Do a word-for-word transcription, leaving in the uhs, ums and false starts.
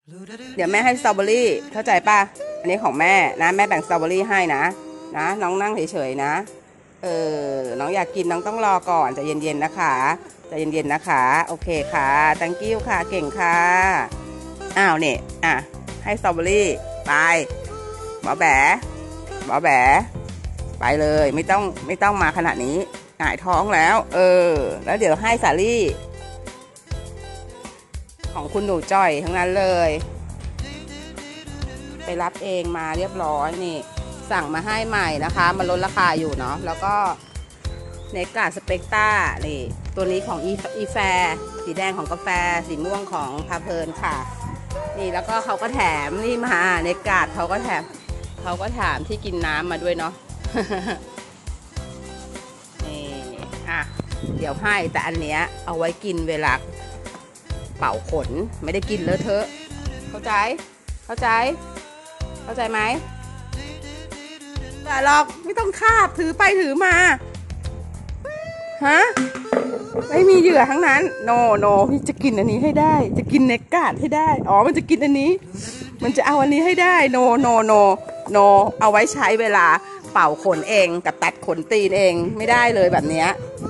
เดี๋ยวแม่ให้สตรอเบอรี่เข้าใจป่ะอันนี้ของแม่นะแม่แบ่งสตรอเบอรี่ให้นะนะน้องนั่งเฉยๆนะเออน้องอยากกินน้องต้องรอก่อนใจเย็นๆนะคะใจเย็นๆนะคะโอเคค่ะ thank you ค่ะเก่งค่ะอ้าวเนี่ยอ่ะให้สตรอเบอรี่ไปหมอแบ๋หมอแบ๋ไปเลยไม่ต้องไม่ต้องมาขนาดนี้หงายท้องแล้วเออแล้วเดี๋ยวให้สาลี่ของคุณหนูจ้อยทั้งนั้นเลยไปรับเองมาเรียบร้อยนี่สั่งมาให้ใหม่นะคะมันลดราคาอยู่เนาะแล้วก็เนกาสเปกต้านี่ตัวนี้ของอีอีแฟสีแดงของกาแฟสีม่วงของพาเพลินค่ะนี่แล้วก็เขาก็แถมนี่มาเนกาเขาก็แถมเขาก็ถามที่กินน้ำมาด้วยเนาะ นี่อ่ะเดี๋ยวให้แต่อันเนี้ยเอาไว้กินเวลาเป่าขนไม่ได้กินเลอะเทอะเข้าใจเข้าใจเข้าใจไหมแต่หรอกไม่ต้องคาบถือไปถือมาฮะไม่มีเหยื่อทั้งนั้นโนโนพี่จะกินอันนี้ให้ได้จะกินเนกาดให้ได้อ๋อมันจะกินอันนี้มันจะเอาอันนี้ให้ได้โนโนโนโนเอาไว้ใช้เวลาเป่าขนเองกับตัดขนตีนเองไม่ได้เลยแบบเนี้ย